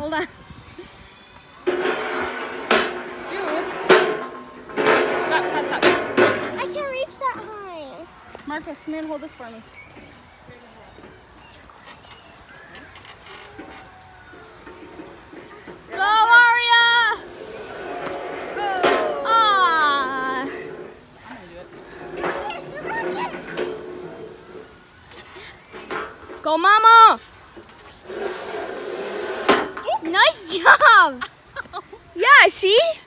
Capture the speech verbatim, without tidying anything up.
hold on. Dude. Stop, stop, stop. I can't reach that high. Marcus, come here and hold this for me. Go, Aria! Go! Ah! I'm gonna do it. Go, Mama! Nice job! Yeah, see?